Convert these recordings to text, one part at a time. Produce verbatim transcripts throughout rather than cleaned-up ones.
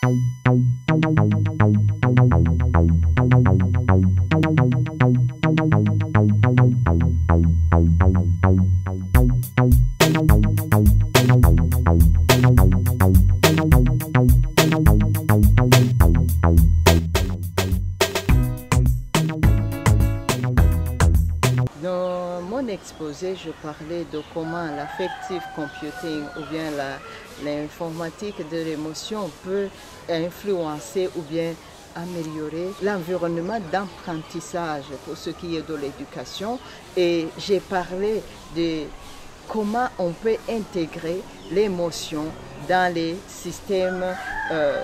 Dans mon exposé, je parlais de comment l'affective computing ou bien l'informatique de l'émotion peut influencer ou bien améliorer l'environnement d'apprentissage pour ce qui est de l'éducation. Et j'ai parlé de comment on peut intégrer l'émotion dans les systèmes euh,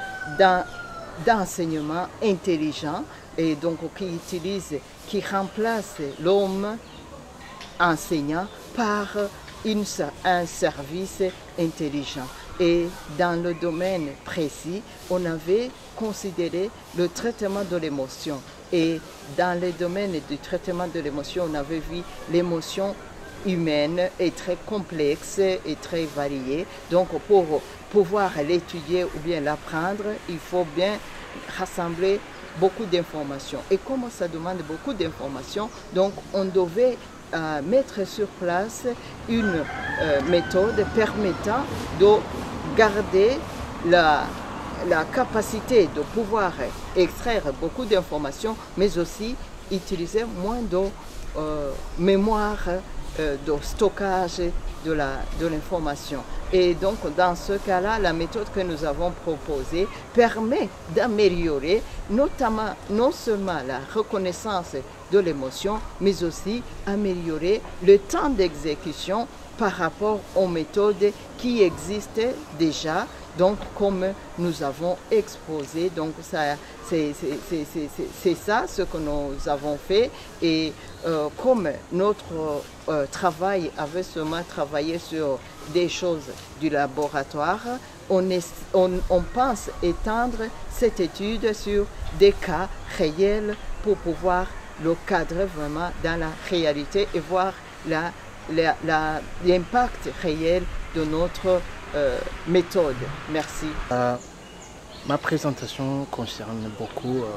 d'enseignement intelligent et donc qui utilise, qui remplace l'homme enseignant par une, un service intelligent. Et dans le domaine précis, on avait considéré le traitement de l'émotion. Et dans le domaine du traitement de l'émotion, on avait vu l'émotion humaine est très complexe et très variée. Donc pour pouvoir l'étudier ou bien l'apprendre, il faut bien rassembler beaucoup d'informations. Et comme ça demande beaucoup d'informations, donc on devait euh, mettre sur place une euh, méthode permettant de garder la, la capacité de pouvoir extraire beaucoup d'informations, mais aussi utiliser moins de euh, mémoire, euh, de stockage de l'information. Et donc, dans ce cas-là, la méthode que nous avons proposée permet d'améliorer notamment, non seulement la reconnaissance de l'émotion, mais aussi améliorer le temps d'exécution par rapport aux méthodes qui existent déjà, donc comme nous avons exposé. Donc c'est ça ce que nous avons fait. Et euh, comme notre euh, travail avait seulement travaillé sur des choses du laboratoire, on, est, on, on pense étendre cette étude sur des cas réels pour pouvoir le cadrer vraiment dans la réalité et voir la l'impact réel de notre euh, méthode. Merci. Euh, ma présentation concerne beaucoup euh,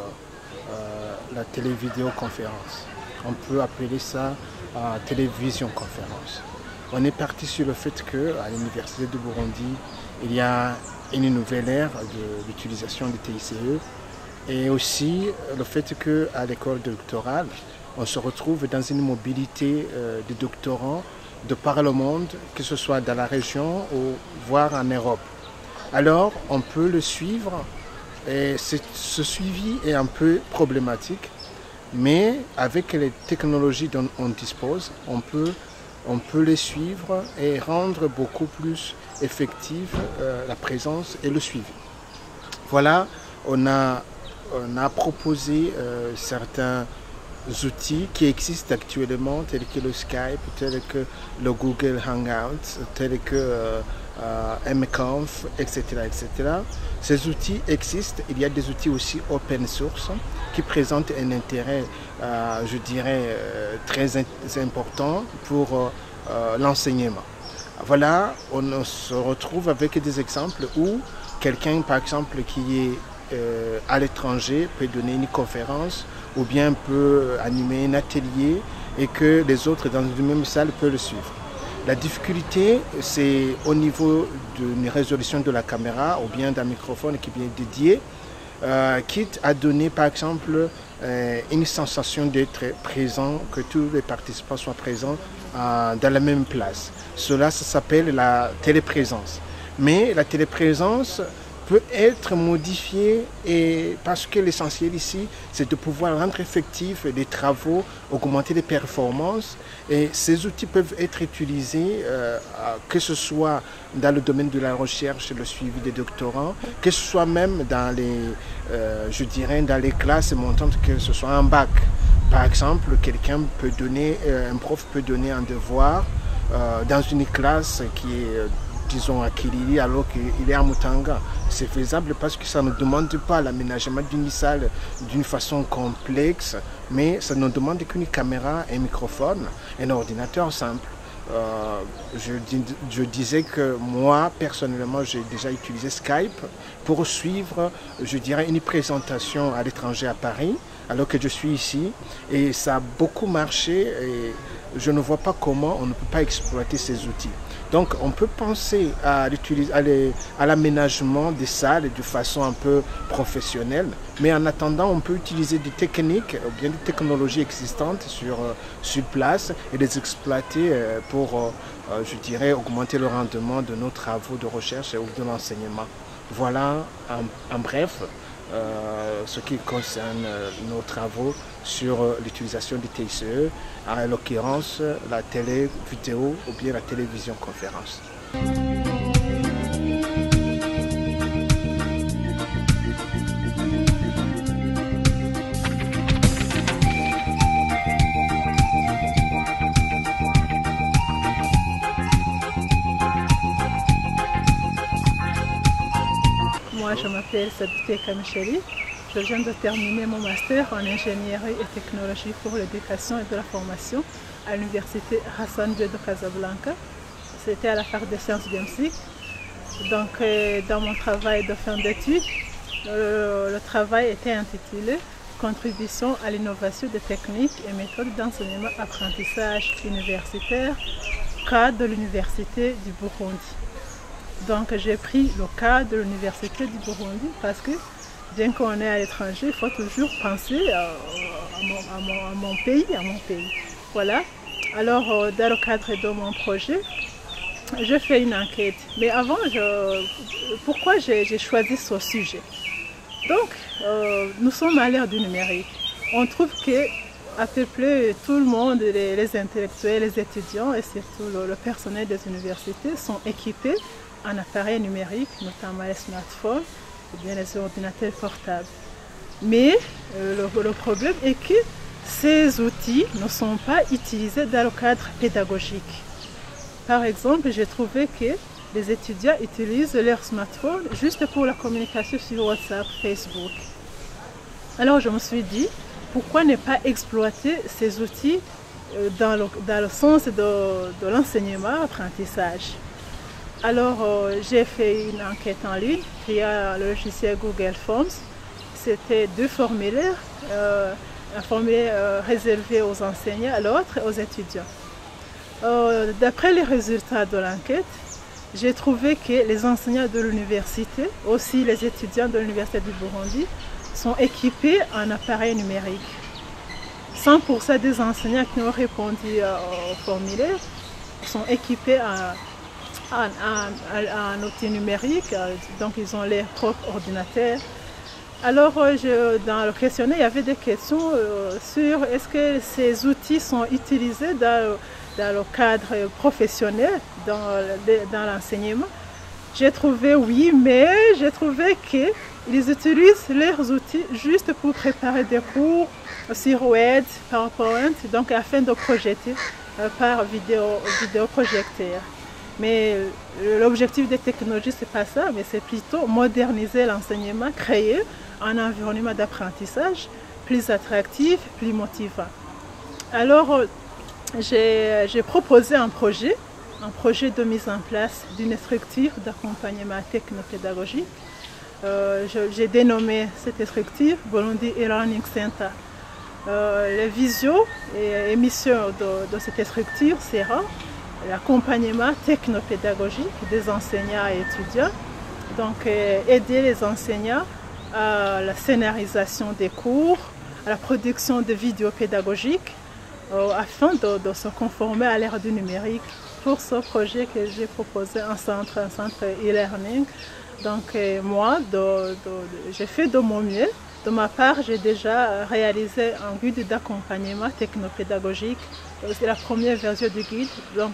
euh, la télévidéoconférence. On peut appeler ça euh, télévision-conférence. On est parti sur le fait qu'à l'Université de Burundi, il y a une nouvelle ère de l'utilisation du T I C E et aussi le fait qu'à l'école doctorale, on se retrouve dans une mobilité euh, de doctorants de par le monde, que ce soit dans la région ou voire en Europe. Alors, on peut le suivre et ce suivi est un peu problématique, mais avec les technologies dont on dispose, on peut, on peut les suivre et rendre beaucoup plus effective euh, la présence et le suivi. Voilà, on a, on a proposé euh, certains outils qui existent actuellement, tels que le Skype, tels que le Google Hangouts, tels que euh, euh, M Conf, et cetera, et cetera. Ces outils existent. Il y a des outils aussi open source qui présentent un intérêt, euh, je dirais, euh, très in important pour euh, l'enseignement. Voilà, on se retrouve avec des exemples où quelqu'un, par exemple, qui est euh, à l'étranger peut donner une conférence ou bien peut animer un atelier et que les autres dans une même salle peuvent le suivre. La difficulté, c'est au niveau d'une résolution de la caméra ou bien d'un microphone qui vient dédié, euh, quitte à donner par exemple euh, une sensation d'être présent, que tous les participants soient présents euh, dans la même place. Cela, ça s'appelle la téléprésence. Mais la téléprésence peut être modifié et parce que l'essentiel ici, c'est de pouvoir rendre effectifs les travaux, augmenter les performances et ces outils peuvent être utilisés euh, que ce soit dans le domaine de la recherche, le suivi des doctorants, que ce soit même dans les, euh, je dirais, dans les classes montantes, que ce soit un bac. Par exemple, quelqu'un peut donner, euh, un prof peut donner un devoir euh, dans une classe qui est disons à Kilili alors qu'il est à Mutanga. C'est faisable parce que ça ne demande pas l'aménagement d'une salle d'une façon complexe, mais ça ne demande qu'une caméra, un microphone, un ordinateur simple. euh, je, je disais que moi, personnellement, j'ai déjà utilisé Skype pour suivre, je dirais, une présentation à l'étranger à Paris, alors que je suis ici. Et ça a beaucoup marché et je ne vois pas comment on ne peut pas exploiter ces outils. Donc on peut penser à l'aménagement des salles de façon un peu professionnelle, mais en attendant on peut utiliser des techniques ou bien des technologies existantes sur, sur place et les exploiter pour, je dirais, augmenter le rendement de nos travaux de recherche ou de l'enseignement. Voilà en, en bref euh, ce qui concerne nos travaux sur l'utilisation du T I C E, en l'occurrence la télé vidéo ou bien la télévision conférence. Moi, je m'appelle Sadouké Kamecheri. Je viens de terminer mon master en ingénierie et technologie pour l'éducation et de la formation à l'université Hassan II de Casablanca. C'était à la fac des sciences biomediques. Donc, dans mon travail de fin d'études, le, le travail était intitulé « Contribution à l'innovation des techniques et méthodes d'enseignement-apprentissage universitaire, cas de l'université du Burundi ». Donc, j'ai pris le cas de l'université du Burundi parce que bien qu'on est à l'étranger, il faut toujours penser à, à, mon, à, mon, à mon pays, à mon pays. Voilà. Alors, dans le cadre de mon projet, je fais une enquête. Mais avant, je, pourquoi j'ai choisi ce sujet? Donc, euh, nous sommes à l'ère du numérique. On trouve que à peu près tout le monde, les, les intellectuels, les étudiants et surtout le, le personnel des universités sont équipés en appareils numériques, notamment les smartphones ou bien les ordinateurs portables. Mais euh, le, le problème est que ces outils ne sont pas utilisés dans le cadre pédagogique. Par exemple, j'ai trouvé que les étudiants utilisent leur smartphone juste pour la communication sur WhatsApp, Facebook. Alors je me suis dit, pourquoi ne pas exploiter ces outils dans le, dans le sens de, de l'enseignement, apprentissage. Alors euh, j'ai fait une enquête en ligne via le logiciel Google Forms. C'était deux formulaires, euh, un formulaire euh, réservé aux enseignants, l'autre aux étudiants. Euh, D'après les résultats de l'enquête, j'ai trouvé que les enseignants de l'université, aussi les étudiants de l'université du Burundi, sont équipés en appareils numériques. cent pour cent des enseignants qui ont répondu euh, au formulaire sont équipés en, en, en, en outils numériques, euh, donc ils ont leurs propres ordinateurs. Alors euh, je, dans le questionnaire, il y avait des questions euh, sur est-ce que ces outils sont utilisés dans, dans le cadre professionnel, dans, dans l'enseignement. J'ai trouvé oui, mais j'ai trouvé qu'ils utilisent leurs outils juste pour préparer des cours sur Word, PowerPoint, donc afin de projeter euh, par vidéo, vidéoprojecteur. Mais l'objectif des technologies, ce n'est pas ça, mais c'est plutôt moderniser l'enseignement, créer un environnement d'apprentissage plus attractif, plus motivant. Alors, j'ai proposé un projet, un projet de mise en place d'une structure d'accompagnement technopédagogique. Euh, J'ai dénommé cette structure Burundi e-Learning Center. Euh, les visios et émissions de, de cette structure sera l'accompagnement technopédagogique des enseignants et étudiants, donc euh, aider les enseignants à la scénarisation des cours, à la production de vidéos pédagogiques, euh, afin de, de se conformer à l'ère du numérique. Pour ce projet que j'ai proposé un centre, un centre e-learning, donc euh, moi, j'ai fait de mon mieux. De ma part, j'ai déjà réalisé un guide d'accompagnement technopédagogique. C'est la première version du guide, donc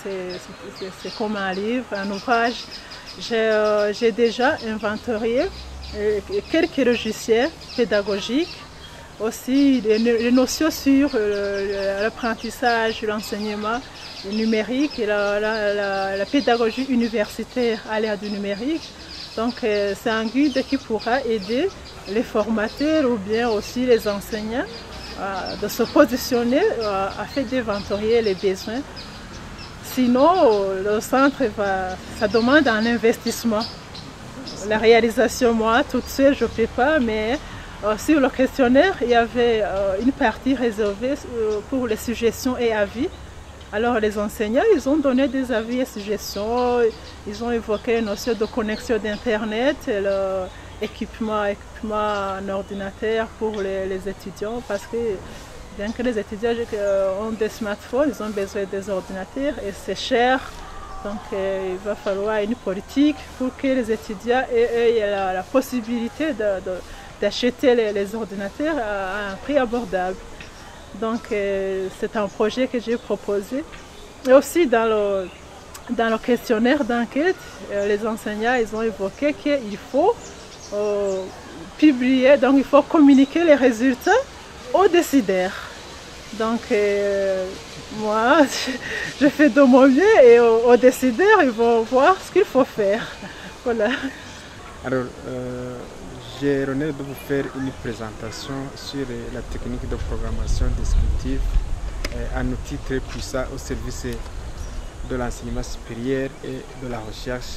c'est comme un livre, un ouvrage. J'ai euh, déjà inventorié euh, quelques logiciels pédagogiques, aussi les, les notions sur euh, l'apprentissage, l'enseignement numérique et la, la, la, la pédagogie universitaire à l'ère du numérique. Donc euh, c'est un guide qui pourra aider les formateurs ou bien aussi les enseignants euh, de se positionner euh, afin d'inventorier les besoins. sinon, le centre, va, ça demande un investissement. La réalisation, moi, toute seule, je ne peux pas, mais euh, sur le questionnaire, il y avait euh, une partie réservée euh, pour les suggestions et avis. Alors les enseignants, ils ont donné des avis et suggestions, ils ont évoqué la notion de connexion d'Internet, l'équipement équipement en ordinateur pour les, les étudiants, parce que bien que les étudiants ont des smartphones, ils ont besoin des ordinateurs et c'est cher. Donc euh, il va falloir une politique pour que les étudiants aient, aient la, la possibilité d'acheter les, les ordinateurs à un prix abordable. Donc euh, c'est un projet que j'ai proposé. Et aussi dans le, dans le questionnaire d'enquête, euh, les enseignants ils ont évoqué qu'il faut euh, publier, donc il faut communiquer les résultats aux décideurs. Donc euh, moi, je fais de mon mieux et aux, aux décideurs, ils vont voir ce qu'il faut faire. Voilà. Alors, euh, j'ai l'honneur de vous faire une présentation sur la technique de programmation descriptive, un outil très puissant au service de l'enseignement supérieur et de la recherche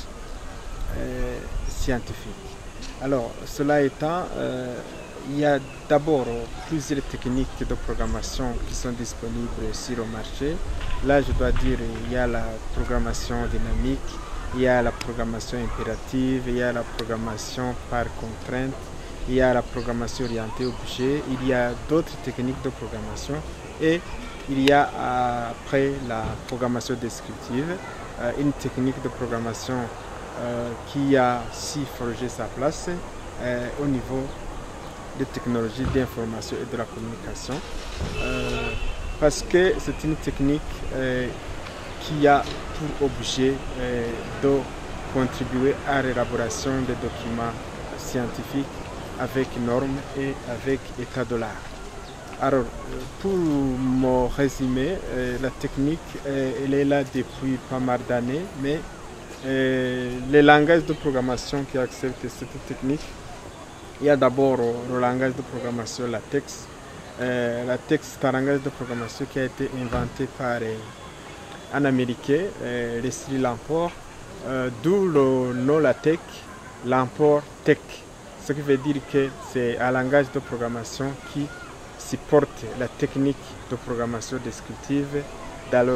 euh, scientifique. Alors, cela étant, euh, il y a d'abord plusieurs techniques de programmation qui sont disponibles sur le marché. Là, je dois dire, il y a la programmation dynamique, il y a la programmation impérative, il y a la programmation par contrainte, il y a la programmation orientée objet, il y a d'autres techniques de programmation et il y a après la programmation descriptive, une technique de programmation euh, qui a si forgé sa place euh, au niveau des technologies d'information et de la communication euh, parce que c'est une technique euh, qui a pour objet euh, de contribuer à l'élaboration des documents scientifiques avec normes et avec état de l'art. Alors, pour me résumer, euh, la technique, euh, elle est là depuis pas mal d'années, mais euh, les langages de programmation qui acceptent cette technique, il y a d'abord le langage de programmation LaTeX. Euh, LaTeX, c'est un langage de programmation qui a été inventé par euh, un Américain, euh, Leslie Lamport, euh, d'où le nom LaTeX, Lamport Tech. Ce qui veut dire que c'est un langage de programmation qui supporte la technique de programmation descriptive dans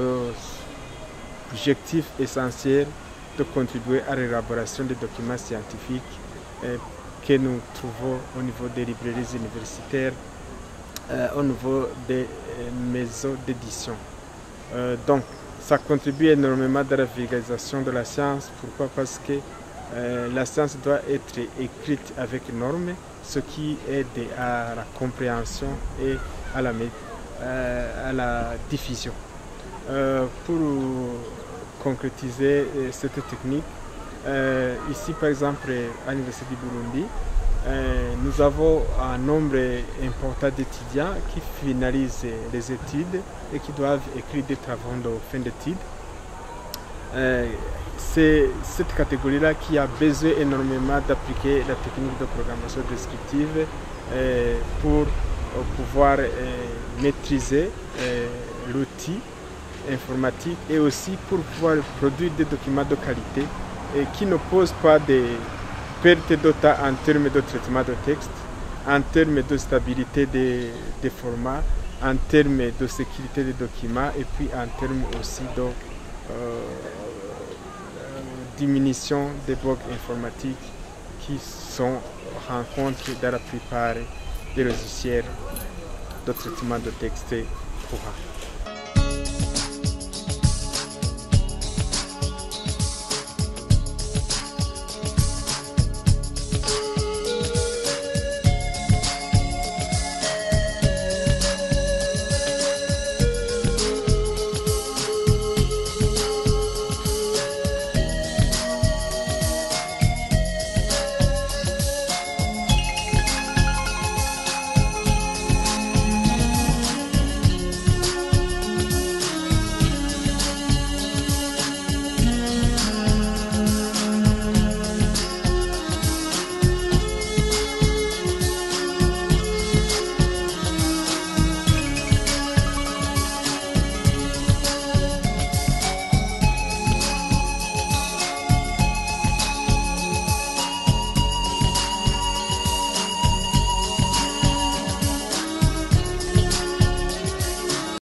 l'objectif essentiel de contribuer à l'élaboration des documents scientifiques euh, que nous trouvons au niveau des librairies universitaires, euh, au niveau des euh, maisons d'édition. Euh, donc, ça contribue énormément à la vulgarisation de la science. Pourquoi? Parce que euh, la science doit être écrite avec normes, ce qui aide à la compréhension et à la, euh, à la diffusion. Euh, pour concrétiser euh, cette technique, euh, ici par exemple à l'Université du Burundi, euh, nous avons un nombre important d'étudiants qui finalisent les études et qui doivent écrire des travaux de fin d'études. Euh, C'est cette catégorie-là qui a besoin énormément d'appliquer la technique de programmation descriptive euh, pour euh, pouvoir euh, maîtriser euh, l'outil informatique et aussi pour pouvoir produire des documents de qualité et qui ne posent pas de perte de temps en termes de traitement de texte, en termes de stabilité des, des formats, en termes de sécurité des documents et puis en termes aussi de euh, diminution des bugs informatiques qui sont rencontrés dans la plupart des logiciels de traitement de texte courants.